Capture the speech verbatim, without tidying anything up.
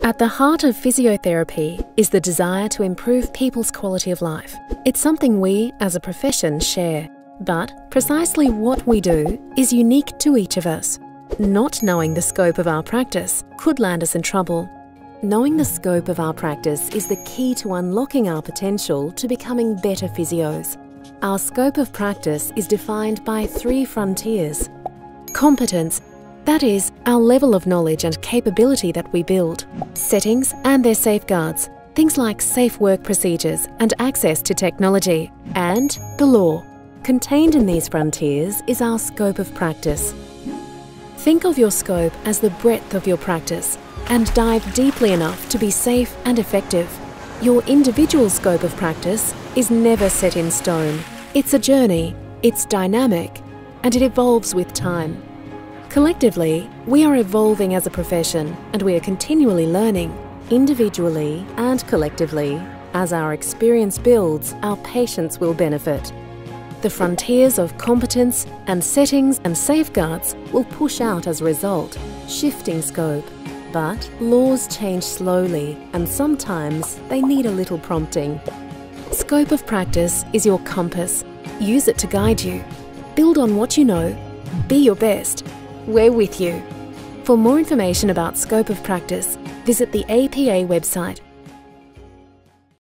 At the heart of physiotherapy is the desire to improve people's quality of life. It's something we, as a profession, share. But precisely what we do is unique to each of us. Not knowing the scope of our practice could land us in trouble. Knowing the scope of our practice is the key to unlocking our potential to becoming better physios. Our scope of practice is defined by three frontiers. Competence, that is, our level of knowledge and capability that we build. Settings and their safeguards, things like safe work procedures and access to technology. And the law. Contained in these frontiers is our scope of practice. Think of your scope as the breadth of your practice and dive deeply enough to be safe and effective. Your individual scope of practice is never set in stone. It's a journey, it's dynamic, and it evolves with time. Collectively, we are evolving as a profession and we are continually learning, individually and collectively. As our experience builds, our patients will benefit. The frontiers of competence and settings and safeguards will push out as a result, shifting scope. But laws change slowly and sometimes they need a little prompting. Scope of practice is your compass. Use it to guide you. Build on what you know. Be your best. We're with you. For more information about scope of practice, visit the A P A website